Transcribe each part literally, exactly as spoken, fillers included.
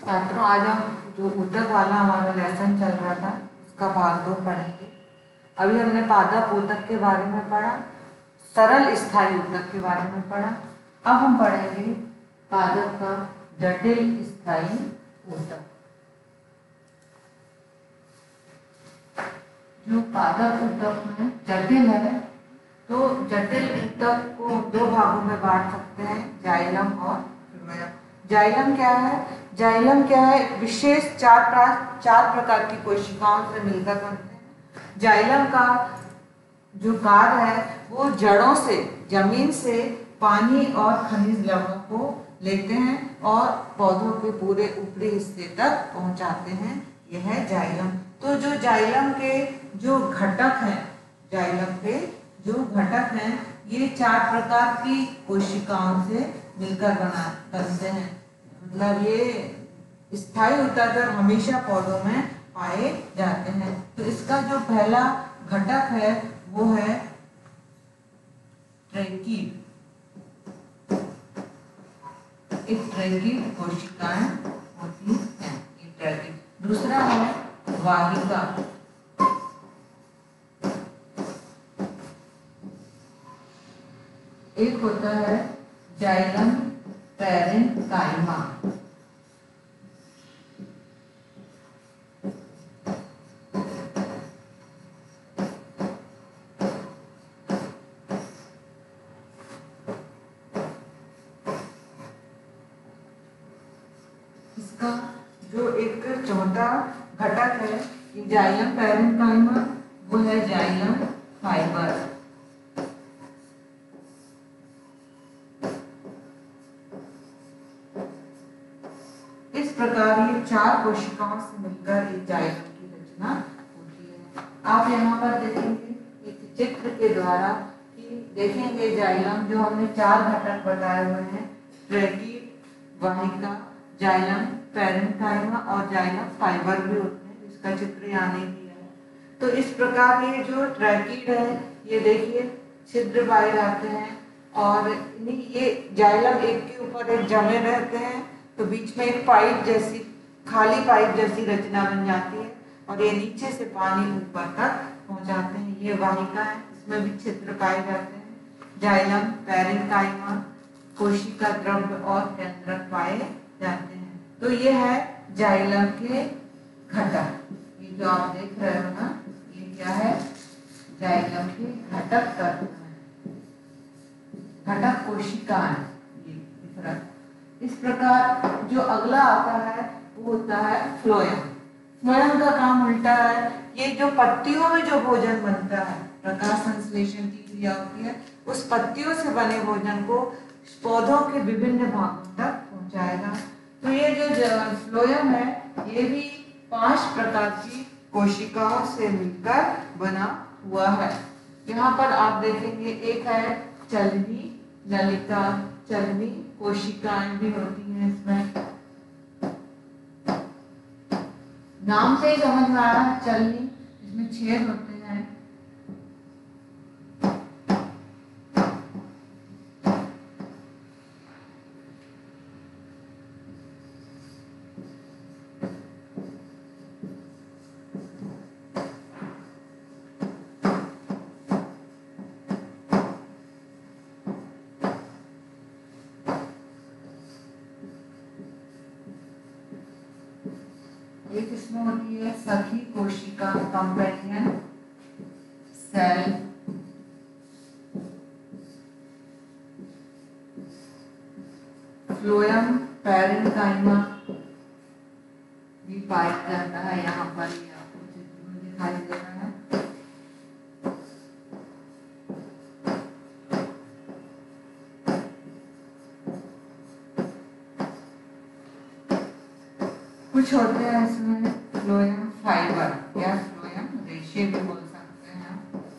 छात्रों, आज हम जो ऊतक वाला हमारा लेसन चल रहा था उसका भाग दो पढ़ेंगे। अभी हमने पादप ऊतक के बारे में पढ़ा, सरल स्थायी ऊतक के बारे में पढ़ा। अब हम पढ़ेंगे पादप का जटिल स्थायी ऊतक। जो पादप ऊतक में जटिल है, तो जटिल ऊतक को दो भागों में बांट सकते हैं, जाइलम और फ्लोएम। जाइलम क्या है? जाइलम क्या है? विशेष चार चार प्रकार की कोशिकाओं से मिलकर बनते हैं। जाइलम का जो कार्य है वो जड़ों से, जमीन से पानी और खनिज लवणों को लेते हैं और पौधों के पूरे ऊपरी हिस्से तक पहुंचाते हैं। यह है जाइलम। तो जो जाइलम के जो घटक हैं, जाइलम के जो घटक हैं, ये चार प्रकार की कोशिकाओं से मिलकर बना बनते हैं। मतलब ये स्थायी ऊतक हमेशा पौधों में पाए जाते हैं। तो इसका जो पहला घटक है वो है ट्रैकीड। एक ट्रैकीड कोशिकाएं होती हैं, ये ट्रैकीड। दूसरा है वाहिका। एक होता है जाइलम पैरेन्काइमा। इसका जो एक चौथा घटक है जाइलम पैरेन्काइमा, वो है जाइलम फाइबर। इस प्रकार ये चार कोशिकाओं से मिलकर एक जाइलम की रचना होती है। आप यहाँ पर देखेंगे एक चित्र के द्वारा कि देखेंगे जाइलम जो हमने चार घटक बताए हुए हैं, ट्रैकीड, वाहिका, जाइलम पैरेन्काइमा और जाइलम फाइबर भी होते हैं, जिसका चित्र यहाँ नहीं दिया है। तो इस प्रकार ये जो ट्रैकीड है, ये देखिए छिद्र पाए जाते हैं और ये जाइलम एक के ऊपर एक जमे रहते हैं, तो बीच में एक पाइप जैसी, खाली पाइप जैसी रचना बन जाती है और ये नीचे से पानी ऊपर तक पहुंचाते हैं। ये वाहिका है, इसमें भी छिद्र पाए जाते हैं। जाइलम पैरेन्काइमा कोशिका द्रव्य और केंद्रक पाए जाते हैं। तो ये है जाइलम के घटक। ये जो आप देख रहे हो ना, ये क्या है? जाइलम के घटक तत्व हैं, घटक कोशिकाएं, ये दिख रहा है। इस प्रकार जो अगला आता है वो होता है फ्लोएम। फ्लोएम का काम उल्टा है। ये जो पत्तियों में जो भोजन बनता है, प्रकाश संश्लेषण की क्रिया होती है, उस पत्तियों से बने भोजन को पौधों के विभिन्न भागों तक पहुंचाएगा। तो ये जो फ्लोएम है, ये भी पांच प्रकार की कोशिकाओं से मिलकर बना हुआ है। यहाँ पर आप देखेंगे एक है चलनी, नलिका, चलनी कोशिकाएं भी होती हैं इसमें। नाम से ही समझ में आ रहा है चलनी, इसमें छेद होते हैं। एक इसमें होती है सखी कोशिका, कंपेनियन सेल। फ्लोएम पैरेन्काइमा भी पाया जाता है। यहाँ पर ये आपको चित्र में दिखाई दे रहा है। कुछ होते हैं इसमें फ्लोएम फाइबर या फ्लोएम रेशे भी बोल सकते हैं।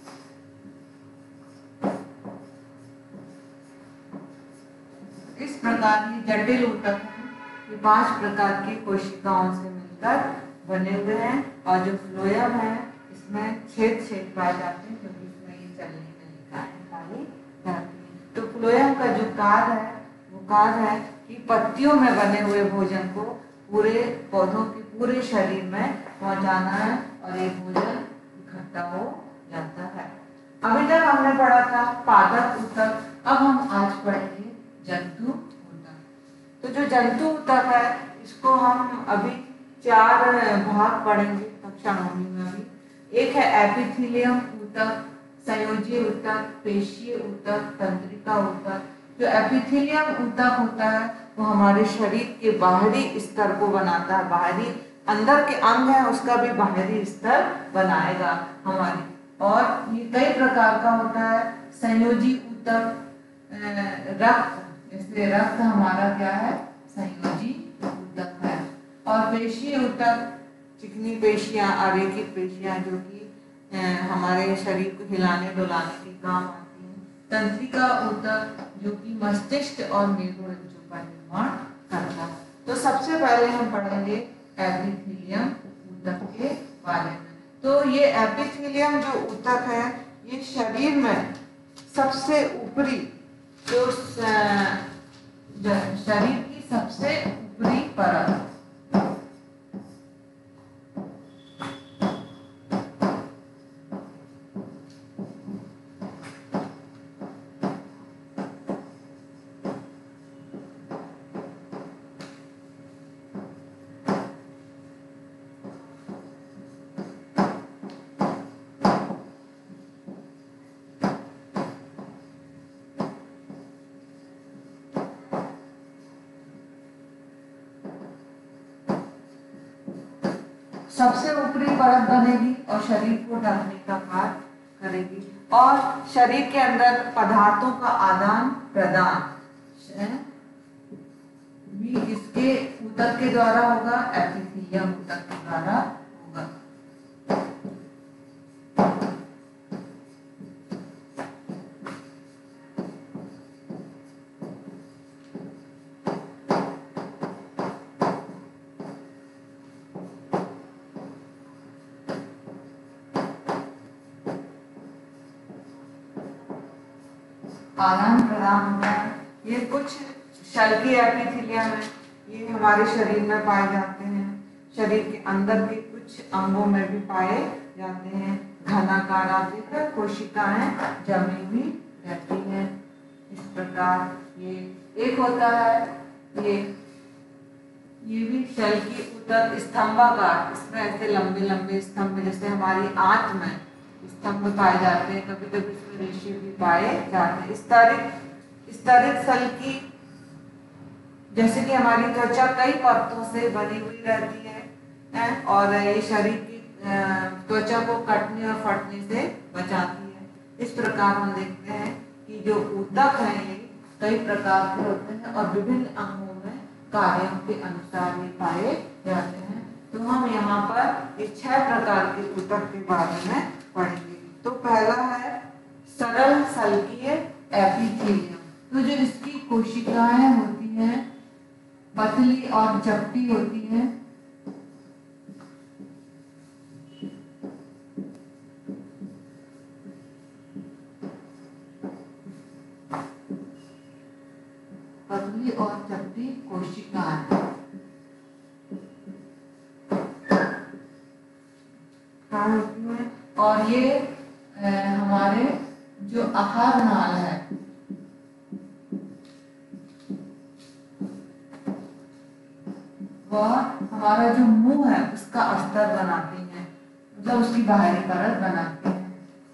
इस प्रकार ये जटिल ऊतक है, ये पांच प्रकार की कोशिकाओं से मिलकर बने हुए हैं। और जो फ्लोएम है, इसमें छेद छेद पाए जाते हैं, क्योंकि इसमें ये चलने में लिखा है पाई जाती है। तो फ्लोएम का जो कार्य है वो कार्य है कि पत्तियों में बने हुए भोजन को पूरे पौधों के पूरे शरीर में पहुंचाना है और ये भोजन इकट्ठा हो जाता है। अभी तक हमने पढ़ा था पादप ऊतक, अब हम आज पढ़ेंगे जंतु ऊतक। तो जो जंतु ऊतक है इसको हम अभी चार भाग पढ़ेंगे कक्षा नौवीं में। अभी एक है एपिथेलियम ऊतक, संयोजी ऊतक, पेशीय ऊतक, तंत्रिका ऊतक। जो एपिथेलियम ऊतक होता है वो हमारे शरीर के बाहरी स्तर को बनाता है, बाहरी अंदर के अंग है उसका भी बाहरी स्तर बनाएगा हमारी। और ये कई प्रकार का होता है। संयोजी ऊतक रक्त, जैसे रक्त हमारा क्या है, संयोजी ऊतक है। और पेशीय ऊतक चिकनी पेशियां, अरेखित पेशियां जो कि हमारे शरीर को हिलाने डुलाने के काम आती हैं। तंत्रिका ऊतक जो कि मस्तिष्क और मेरुरज्जु का निर्माण करता है। तो सबसे पहले हम पढ़ेंगे एपिथेलियम ऊतक के बारे में। तो ये एपिथेलियम जो ऊतक है ये शरीर में सबसे ऊपरी जो शरीर की सबसे ऊपरी परत सबसे ऊपरी परत बनेगी और शरीर को ढकने का कार्य करेगी। और शरीर के अंदर पदार्थों का आदान प्रदान भी इसके ऊतक के द्वारा होगा, एपिथेलियम ऊतक के द्वारा होगा। आदान प्रदान होता है। ये कुछ शल्की एपिथेलियम है, ये हमारे शरीर में पाए जाते हैं। शरीर के अंदर के कुछ अंगों में भी पाए जाते हैं। घनाकार आप देख रहे हैं, कोशिकाएं जमी हुई रहती हैं। इस प्रकार ये एक होता है, ये ये भी शल्की ऊतक स्तंभाकार, इसमें ऐसे लंबे लंबे स्तंभ जैसे हमारी आंत में स्तंभ पाए जाते हैं, कभी कभी इसमें रेशे भी पाए जाते हैं। स्तरित स्तरित सल्की जैसे कि हमारी त्वचा कई परतों से बनी हुई रहती है, है और ये शरीर की त्वचा को कटने और फटने से बचाती है। इस प्रकार हम देखते हैं कि जो ऊतक है ये कई प्रकार के होते हैं और विभिन्न अंगों में कार्यों के अनुसार ये पाए जाते हैं। तो हम यहाँ पर ये छह प्रकार के ऊतक के बारे में पढ़ेंगे। तो पहला है सरल सल्कीय एपिथेलियम। तो जो इसकी कोशिकाएं होती हैं पतली और चपटी होती हैं। पतली और चपटी कोशिकाएं होती हैं और ये ए, हमारे जो आहार नाल है वह हमारा जो मुंह है उसका अस्तर बनाती हैं, मतलब उसकी बाहरी परत बनाती हैं।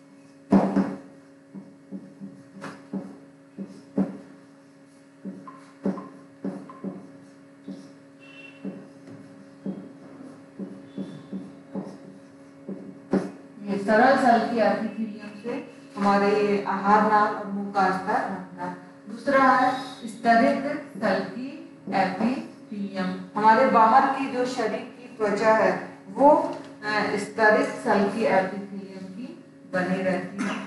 ये सरल सल्की एपिथेलियम से हमारे ये आहार नाल और मुंह का अस्तर बनता है। दूसरा है स्तरित सल्की एपिथेलियम। हमारे बाहर की जो शरीर की त्वचा है वो स्तरित सल्की एपिथेलियम की बनी रहती है।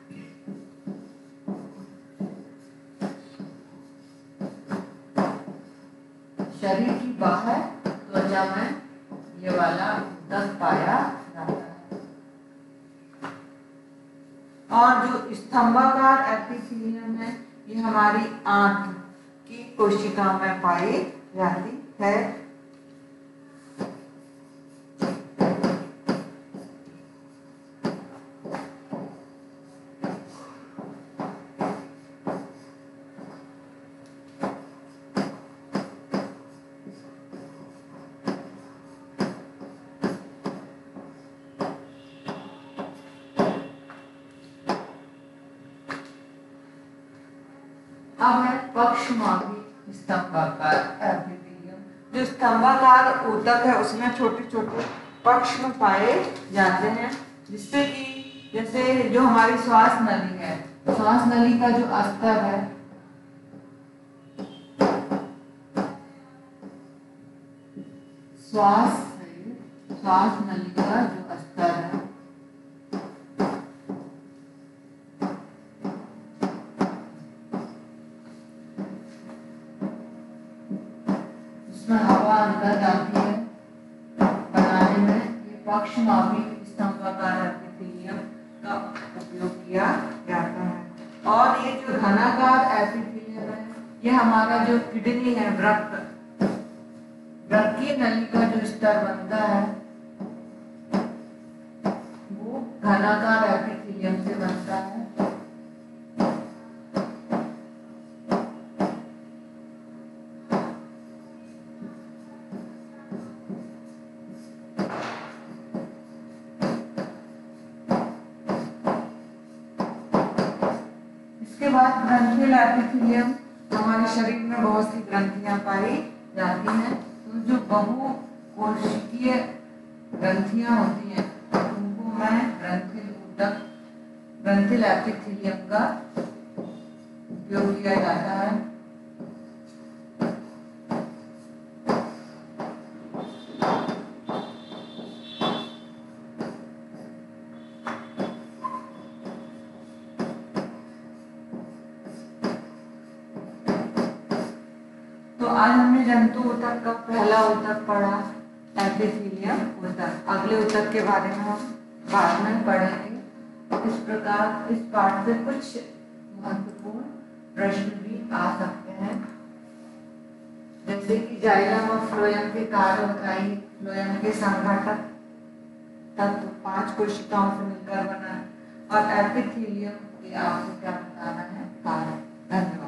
शरीर की बाहर त्वचा में ये वाला ऊतक पाया जाता है। और जो स्तंभाकार एपिथेलियम है ये हमारी आंत की कोशिका में पाई जाती है। अब है पक्षमापी स्तंभाकार एपिथेलियम। जो स्तंभाकार ऊतक है उसमें छोटे छोटे पक्ष्म पाए जाते हैं, जिससे कि जैसे जो हमारी श्वास नली है, श्वास नली का जो अस्तर है श्वास श्वास नली का जो अस्तर है उसमें हवा अंदर जाती है बनाने में ये पक्षमापी स्तंभाकार एपिथेलियम का उपयोग किया जाता है। और ये जो घनाकार एपिथेलियम है ये हमारा जो किडनी है, वृक्क वृक्कीय नली का जो स्तर बनता है वो घनाकार एपिथेलियम से बनता है। इसके बाद ग्रंथियल एपिथेलियम, हमारे शरीर में बहुत सी ग्रंथियां पाई जाती हैं। तो जो बहु कोशिकीय ग्रंथियां होती हैं उनको मैं ग्रंथिल ऊतक ग्रंथिल एपिथेलियम का उपयोग किया जाता है। तो आज हमने जंतु ऊतक का पहला ऊतक पढ़ा, एपिथेलियम ऊतक। अगले ऊतक के बारे में हम बाद में पढ़ेंगे। इस प्रकार इस पाठ से कुछ महत्वपूर्ण प्रश्न भी आ सकते हैं, जैसे कि जाइलम और फ्लोएम के कार्य बताइए। फ्लोएम के संघटक तत्व पांच कोशिकाओं से मिलकर बना है, और एपिथेलियम के आपको क्या बताना है, कार्य। धन्यवाद।